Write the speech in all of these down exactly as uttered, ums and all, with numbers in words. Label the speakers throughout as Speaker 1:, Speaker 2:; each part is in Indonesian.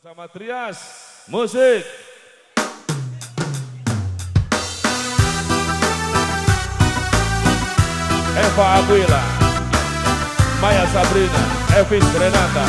Speaker 1: Bersama Trias Musik. Eva Aguila, Maya Sabrina, Evis Renata.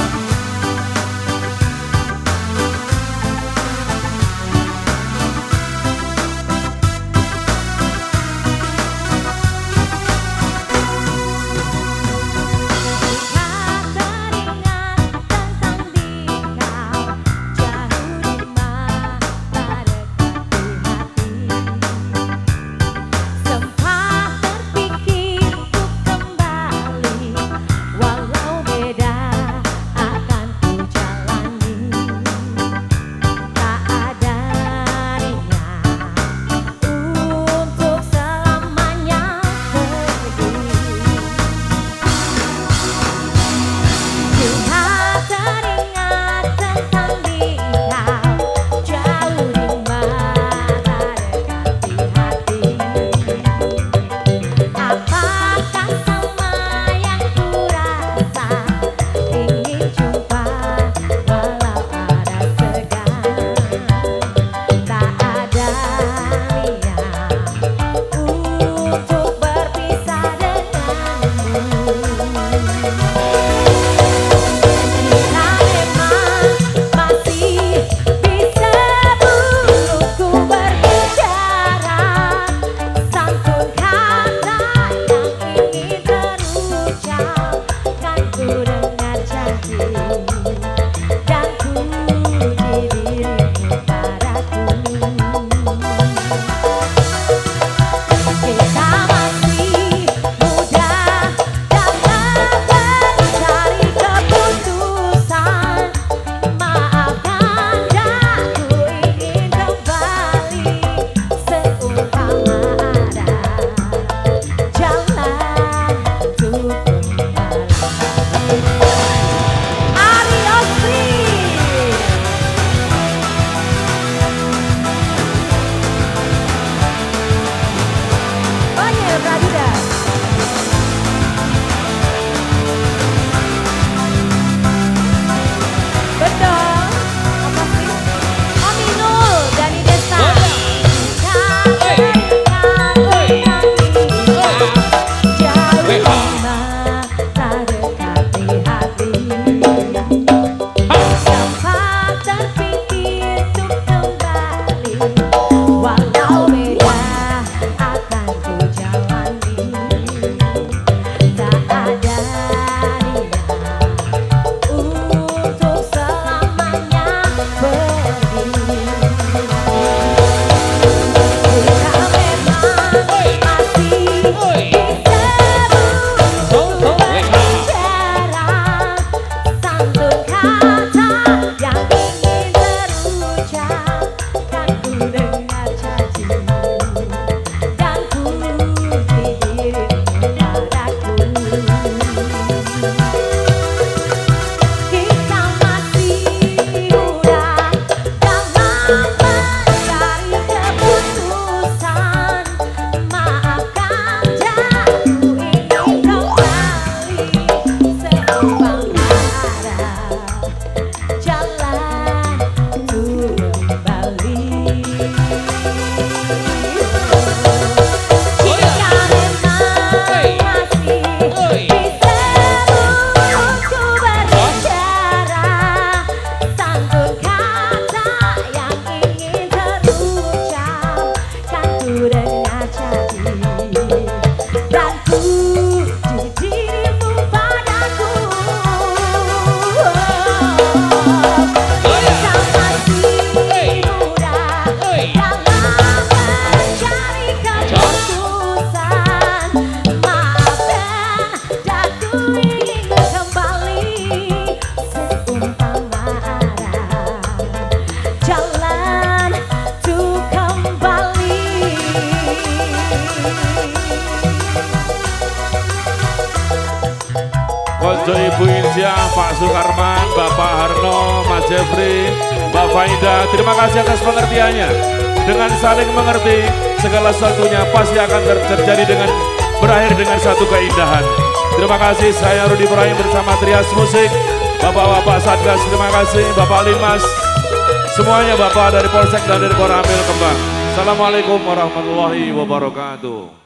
Speaker 1: Konco Ibu Insyah, Pak Sukarman, Bapak Harno, Mas Jeffrey, Mbak Faida, terima kasih atas pengertiannya. Dengan saling mengerti, segala sesuatunya pasti akan ter terjadi dengan berakhir dengan satu keindahan. Terima kasih, saya Rudi Ibrahim bersama Trias Musik. Bapak-bapak Satgas terima kasih, Bapak Limas, semuanya Bapak dari Polsek dan dari Koramil Kembang. Assalamualaikum warahmatullahi wabarakatuh.